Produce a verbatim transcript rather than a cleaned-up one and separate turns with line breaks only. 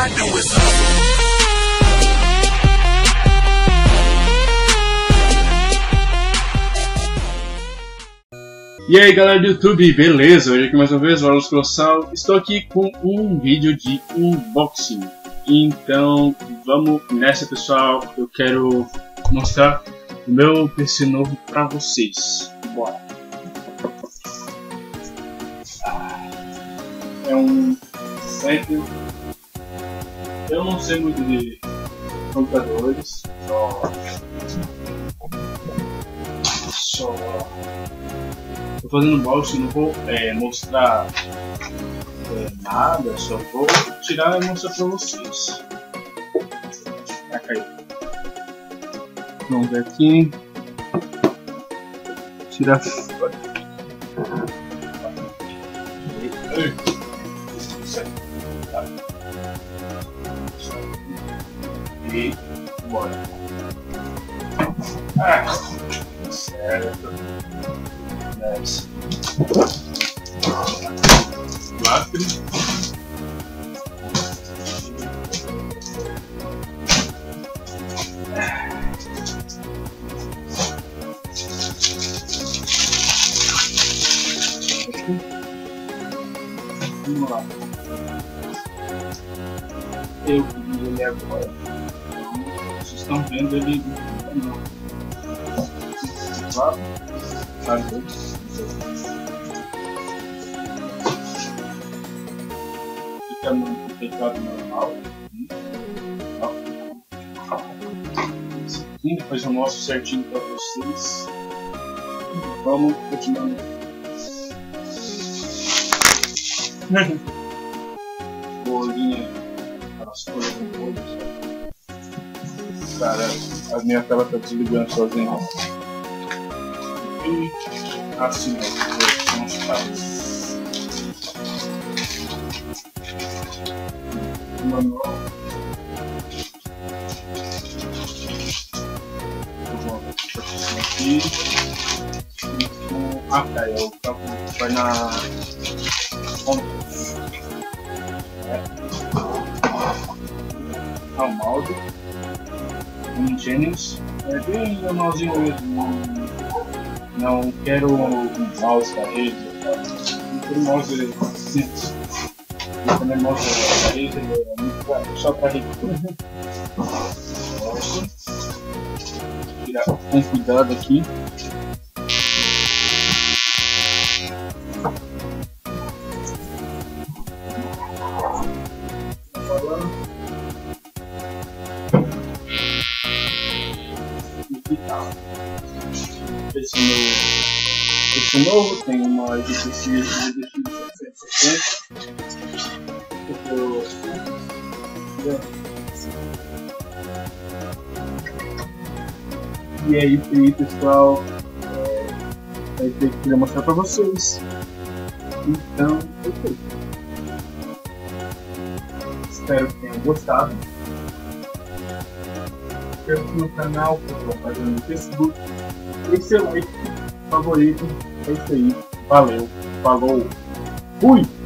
I do is hustle.
E aí galera do YouTube, beleza? Hoje aqui mais uma vez, Valeu Colossal. Estou aqui com um vídeo de unboxing. Então vamos nessa, pessoal. Eu quero mostrar o meu P C novo pra vocês. Bora! É um Pentium. Eu não sei muito de computadores, só só tô fazendo unboxing, não vou é, mostrar é, nada, só vou tirar e mostrar pra vocês. Vai cair. Vamos ver aqui. Tirar fora. E bora. Ah, certo. dez. quatro. Vamos lá. Eu vi ele agora. Vocês estão vendo ele não. Claro. Fica no teclado normal. Esse aqui, depois eu mostro certinho para vocês. Vamos continuando. Bolinha, as coisas com bolas. Cara, a minha tela tá desligando sozinha. E assim, ó, os caras. Manual. Aqui. Ah, tá, é o campo que vai na ponta. É. Ah, o mouse. Um Genius. É bem normalzinho mesmo. Não quero um mouse da rede, não quero um mouse simples. Eu também mouse da rede, é muito claro, só para rede. Tirar com cuidado aqui. Esse meu P C novo tem uma G T X setecentos e setenta. E é isso aí, pessoal. É isso que eu queria mostrar pra vocês. Então, ok. Espero que tenham gostado. Inscreva-se no canal, curta a página no Facebook. Deixe seu like, favorito. É isso aí. Valeu. Falou. Fui!